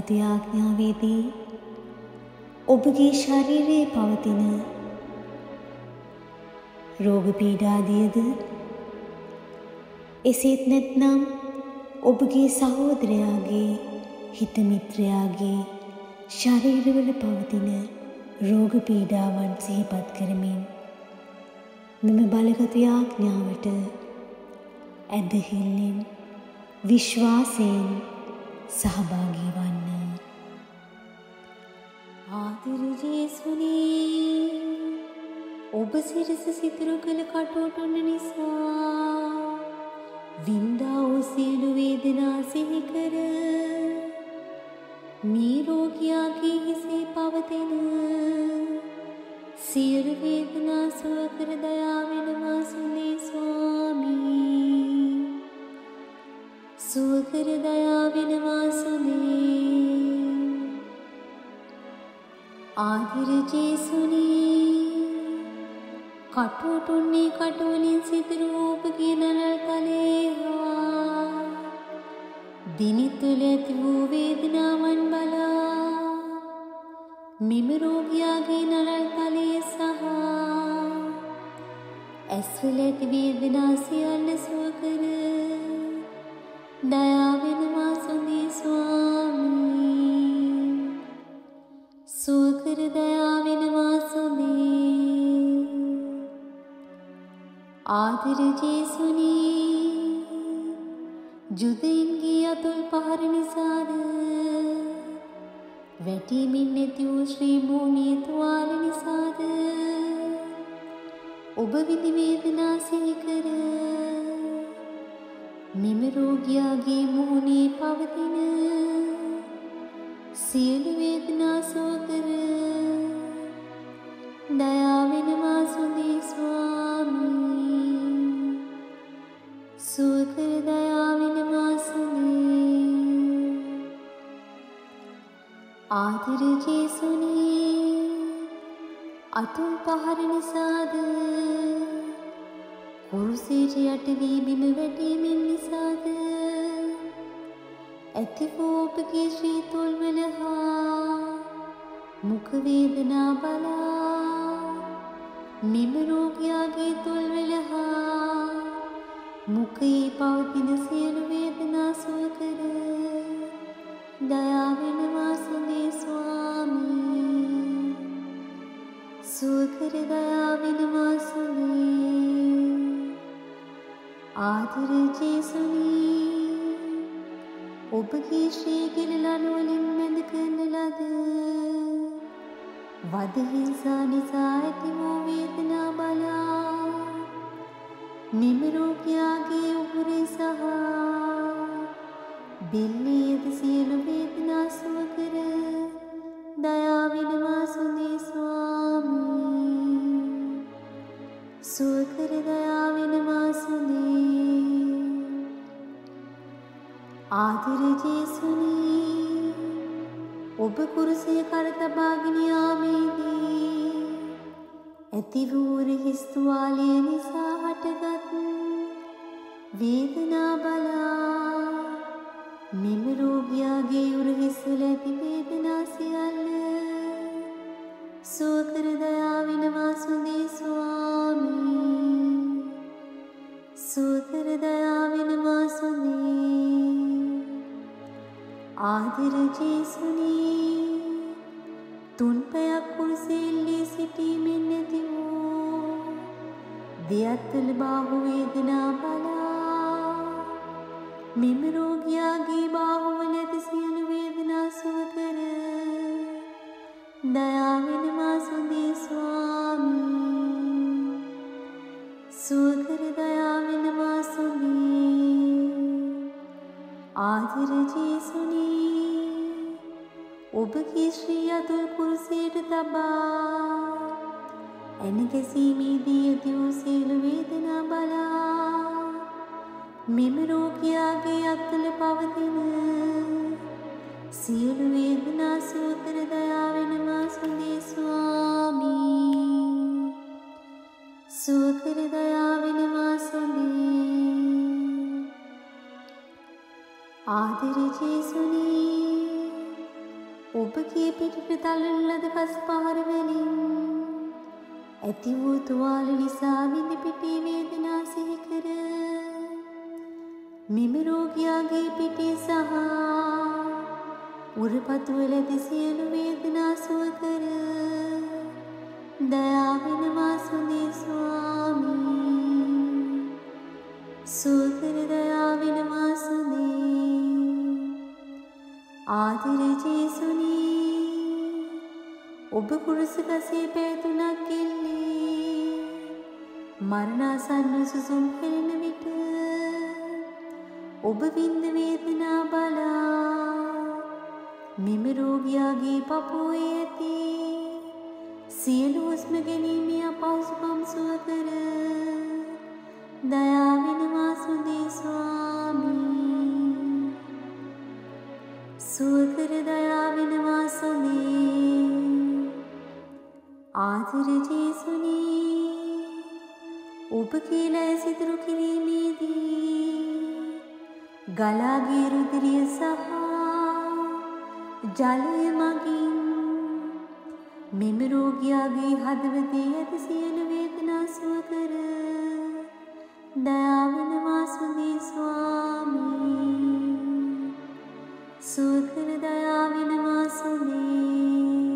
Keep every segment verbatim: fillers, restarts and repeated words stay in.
බලගතු ආඥාවේදී ඔබගේ ශරීරයේ පවතින රෝග පීඩාදියද එසේත් නැත්නම් ඔබගේ සහෝදරයාගේ හිත මිත්‍රයාගේ ශරීරවල පවතින රෝග පීඩාවන් සිහිපත් කරමින් මෙම බලගතු ආඥාවට ඇදහිල්ලෙන් විශ්වාසයෙන් සහභාගී වන්න. ආදර ජේසුනේ ඔබ සිරස සිදුරු කළ කටෝටුන්න නිසා වින්දා වූ සියලු වේදනා සිහි කර මේ රෝගියාගේ හිසේ පවතින සියලු වේදනා සුව කර දයා වෙනවා සුනේ ස්වාමී. සුව කර දයා වෙනවා සුනේ. ආදර ජේසුනේ කටුටුන්නේ කටුවලින් සිදුරු ඔබගේ නළල් තලයේ හා දිනි තුල ඇති වූ වේදනාවන් බලා මෙම රෝගියාගේ නළල් තලයේ සහ ඇස්වල ඇති වේදනා සියල්ල සුව කර දයා වෙනවා සුනේ ස්වාමී. සුව කර දයා වෙනවා සුනේ. ආදර ජේසුනේ ජුදයින්ගේ අතුල් පහර නිසාද වැටීමින් නැති වූ ශ්‍රී භූමියේ තුවාල නිසාද ඔබ විඳි වේදනා සිහි කර මෙම රෝගියාගේ මුහුණේ පවතින සියලු වේදනා සුව කර දයා වෙනවා සුනේ ස්වාමී. සුව කර දයා වෙනවා සුනේ. ආදර ජේසුනේ අතුල් පහර නිසාද කුරුසයට යට වී බිම වැටීමෙන් නිසාද ඇති වූ ඔබගේ ශ්‍රී තොල්වල හා මුඛ වේදනා බලා මෙම රෝගියාගේ තොල්වල හා මුඛයේ පවතින සියලු වේදනා සුව කර දයා වෙනවා සුනේ ස්වාමී. සුව කර දයා වෙනවා සුනේ. ආදර ජේසුනේ ඔබගේ ශ්‍රී ගිලලන වලින් මැද කරන ලද වද හිංසා නිසා ඇති වූ වේදනා බලා මෙම රෝගියාගේ උගුරේ සහ බෙල්ලේද සියලු වේදනා සුව කර දයා වෙනවා සුනේ ස්වාමී. සුව කර දයා වෙනවා සුනේ. ආදර ජේසුනේ ඔබ කුරුසය කර තබාගෙන යාමේදී ඇති වූ හිස් තුවාලය නිසා හටගත් වේදනා බලා මෙම රෝගියාගේ උරහිස්වල ඇති වේදනා සියල්ල සුව කර දයා වෙනවා සුනේ ස්වාමී. සුව කර දයා වෙනවා සුනේ. ආදර ජේසුනේ තුන් පැයක් කුරුසෙල්ලේ සිටීමෙන් නැති වූ දෙයත්වල බාහු වේදනා බලා මෙම රෝගියාගේ බාහුවල ඇති සියලු වේදනා සුව කර දයා වෙනවා සුනේ ස්වාමී. සුව කර දයා වෙනවා සුනේ. ආදර ජේසුනේ ඔබගේ ශ්‍රී අතුල් කුරුසයට තබා ඇනගැසීමේදී ඇති වූ සියලු වේදනා බලා මෙම රෝගියාගේ අත්වල පවතින සියලු වේදනා සුව කර දයා වෙනවා සුනේ ස්වාමී. සුව කර දයා වෙනවා සුනේ. ආදර ජේසුනේ ඔබගේ පිටට තලන ලද කස් පහර වලින් ඇති වූ තුවාල නිසා විඳ පිටේ වේදනා සිහි කර මෙම රෝගියාගේ පිටේ සහ උරපතු වල ඇති සියලු වේදනා සුව කර දයා වෙනවා සුදී ස්වාමී සුව කර දයා වෙනවා සුදී ආදිර ජේසුනි ඔබ කුරුස කසේ පැය තුනක් එල්ලී මරණාසන්න සුසුම් හෙළන විට ඔබ විඳ වේදනා බලා මෙම රෝගියාගේ පපුවේ ඇති සියලු හුස්ම ගැනීමේ අපහසුකම් සුව කර දයා වෙනවා සුදී ස්වාමී සුව කර දයා වෙනවා සුදී ආදිර ජේසුනි ඔබගේ ලෑස් ඉදිරි කිරීමේදී ගලාගේ රුධිරය සහ ජලය මගින් මෙම රෝගියාගේ හදවතේ ඇති සියලු වේදනා සුව කර දයා වෙනවා සුදී ස්වාමී සුව කර දයා වෙනවා සුදී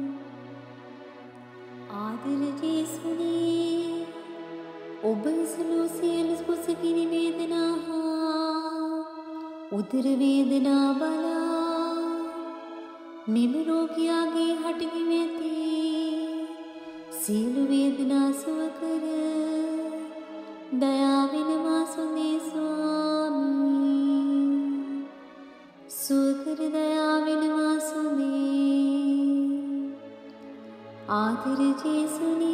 ආදිර ජේසුනි ඔබ ඉසලූ සියලු කුසගිනි වේදනා හා උදර වේදනා බලා මෙම රෝගියාගේ හටගෙන ඇති සියලු වේදනා සුව කර දයා වෙනවා සුදී ස්වාමී සුව කර දයා වෙනවා සුදී ආදිර ජේසුනි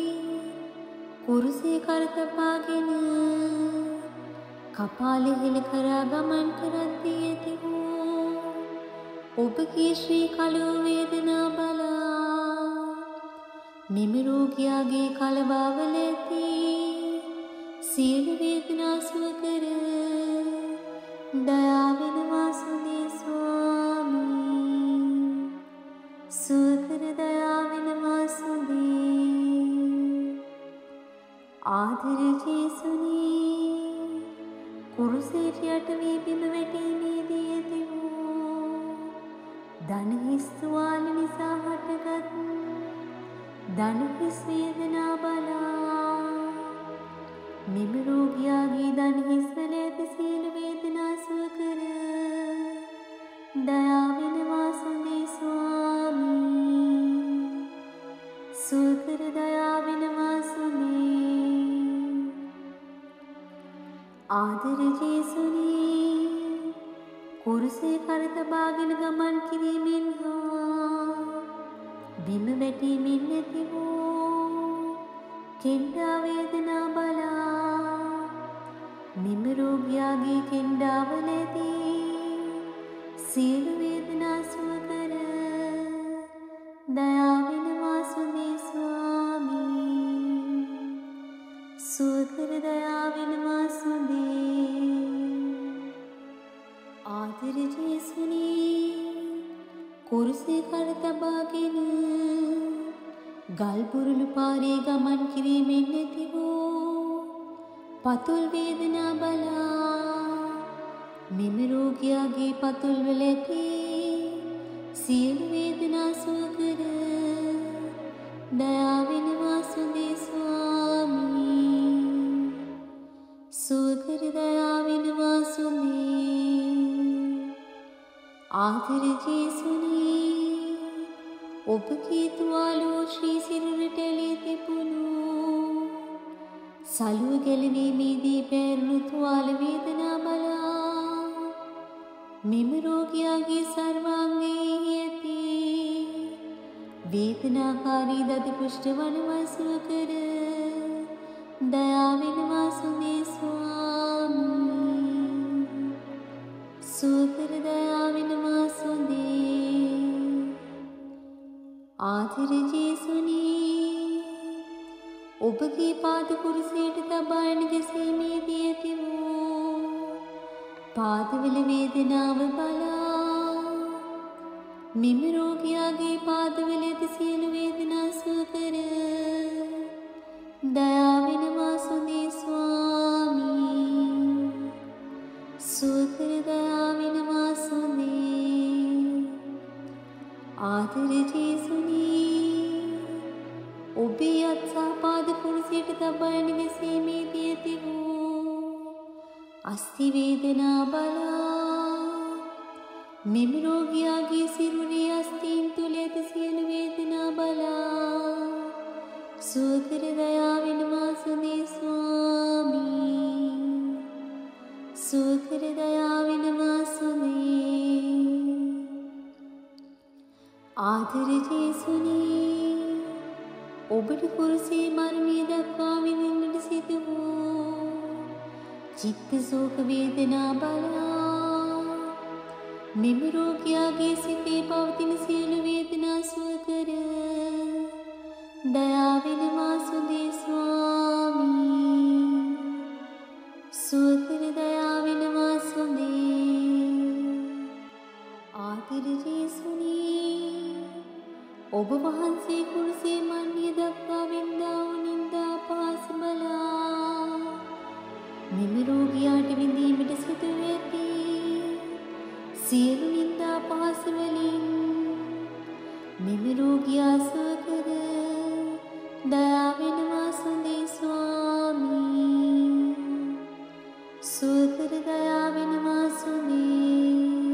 කුරුසේ කරතපාගෙන කපාලෙ හෙල කරා ගමන් කරද්දී ඇති වූ ඔබගේ ශ්‍රී කලෝ වේදනා බලා මෙම රෝගියාගේ කලබාවල ඇති සියලු වේදනා සුව කර දයා වෙනවා සුදී ස්වාමී සුව කර දයා වෙනවා සුදී ආදිර ජේසුනි කුරුසේට යට වී බිම වැටීමේදී ඇති වූ දණහිස් තුවාල නිසා හටගත් දණහිස් වේදනා බලා මෙම රෝගියාගේ දණහිස් වල ඇති සියලු වේදනා සුව කර දයා වෙනවා සුදී ස්වාමී සුව කර දයා වෙනවා සුදී ආදිර ජේසුනි කුරුසේ කර තබාගෙන ගමන් කිරීමෙන් හා බිම වැටීමෙන් ඇති වූ කෙන්ඩා වේදනා බලා මෙම රෝගියාගේ කෙන්ඩාවල ඇති සියලු වේදනා සුව කර දයා වෙනවා සුදී ස්වාමී සුව කර දයා වෙනවා සුදී ආදිර ජේසුනි කුරුසේ කර තබාගෙන ගල් බුරුළු පාරේ ගමන් කිරීමෙන් ඇති වූ පතුල් වේදනා බලා මෙම රෝගියාගේ පතුල් වල ඇති සියලු වේදනා සුව කර දයා වෙනවා සුදී ස්වාමී සුව කර දයා වෙනවා සුදී ආදිර ජේසුනි ඔබගේ තුවාලෝ ශ්‍රී සිරුරට ඇලී තිබුණු සලුව ගැලවීමේදී පැරුණු තුවාල වේදනා බලා මෙම රෝගියාගේ සර්වාංගයේ ඇති වේදනාකාරී දද කුෂ්ඨ වනවා සුව කර දයා වෙනවා සුදී ස්වාමී සුව කර දයා වෙනවා සුදී ආදිර ජේසුනි ඔබගේ පාද කුරුසයට තබාගෙන ගැසීමේදී ඇති වූ පාදවල වේදනාව බලා මෙම රෝගියාගේ පාදවල ඇති සියලු වේදනා සුව කර දයාවෙන වාසුදේ ස්වාමී සුව කර දයාවෙන වාසුදේ ආදර ජේසුනී ඔබේ අත්සා පාද කුරුසියට තබාගෙන ගැසීමේදී ඇති වූ අස්ථි වේදනා බලා මෙම රෝගියාගේ සිරුරේ අස්ථීන් තුල ඇති සියලු වේදනා බලා සුව කර දයාවෙන වාසුදේ ස්වාමී සුව කර දයාවෙන වාසුදේ ආදර ජේසුනී ඔබට කුරුසේ මරණය දක්වා විඳින්නට සිදු වූ චිත්ත ශෝක වේදනා බලා මෙම රෝගියාගේ සිතේ පවතින සියලු වේදනා සුව කර දයාවෙන වාසුදේ ස්වාමී සුව කර දයාවෙන වාසුදේ ආදර ජේසුනී ඔබ වහන්සේ කුරුසේ මරණය දක්වා වින්දා වූ නින්දා අපහාස බලා මෙම රෝගියාට විඳීමට සිදු ඇති සියලු නින්දා අපහාස වලින් මෙම රෝගියා සුව කර දයාවෙන වාසුදේ ස්වාමී සුව කර දයාවෙන වාසුදේ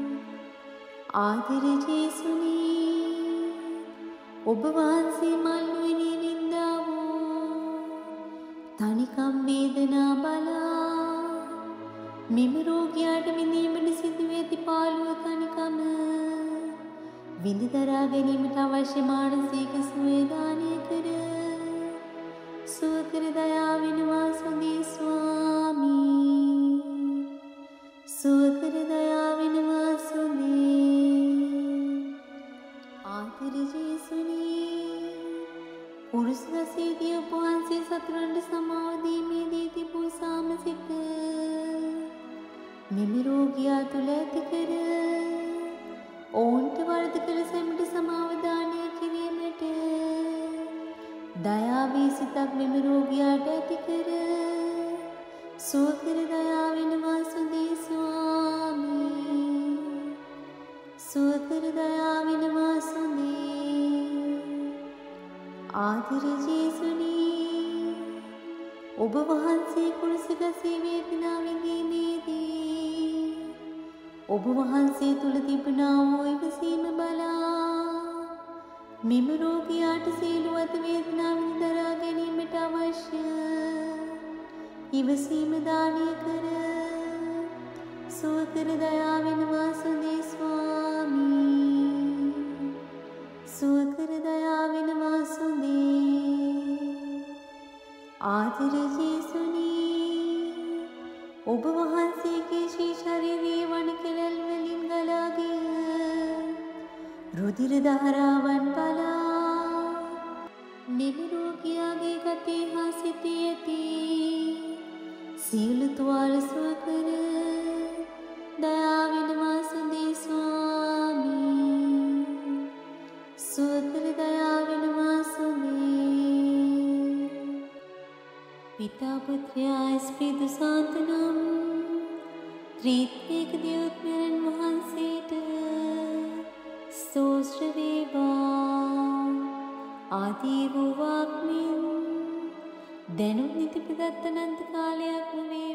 ආදර ජේසුනී ඔබ වහන්සේ මල්නුවනේ වින්දා වූ තනිකම් වේදනා බලා මෙම රෝගියාට විඳීමට සිදු ඇති පාළුව තනිකම විඳ දරා ගැනීමට අවශ්‍ය මානසික සුවය දානය කර සුව කර දයාවෙන වාසුදේ ස්වාමී සුව කර දයාවෙන වාසුදේ ආදර ජේසුනී පුරුෂ රසීදී ඔබ වහන්සේ සතුරන්ට සමාව දීමේදී තිබූ සාමසිත මෙම රෝගියා තුළ ඇති කර ඔවුන්ට වරද කළ සැමට සමාව දානය කිරීමට දයාවේ සිතක් මෙම රෝගියාට ඇති කර සුව කර දයාවෙන වාසුදේ ස්වාමී සුව කර දයාවෙන වාසුදේ ආදර ජේසුනී ඔබ වහන්සේ කුරුස ගසේ වේදනා විඳීමේදී ඔබ වහන්සේ තුල තිබුණා වූ ඉවසීම බලා මෙම රෝගියාට සියලුවත වේදනා විඳ දරා ගැනීමට අවශ්‍ය ඉවසීම දානය කර සුව කර දයාවෙන වාසුදේ ස්වාමී සුව කර දයාවෙන වාසුදේ ආදර ජේසුනී ඔබ වහන්සේගේ ශ්‍රී ශරීරයේ වන කෙළල් වලින් ගලා ගිය රුධිර ධාරාවන් බලා මෙම රෝගියාගේ ගතේ හා සිතේ ඇති සියලු තුවාල සුව කර දයාවෙන වාසුදේ ස්වාමී සුව කර දයාවෙන වාසුදේ පිතා පුත්‍රයා ස්පීතු සාන්තනම් ත්‍රිත්වයක දෙවොත්මයන් වහන්සේට ස්තෝත්‍ර වේවා ආදී වූ වාක්මින් දැනුම් නිති ප්‍රදත්ත අනන්ත කාලයක්ම වේ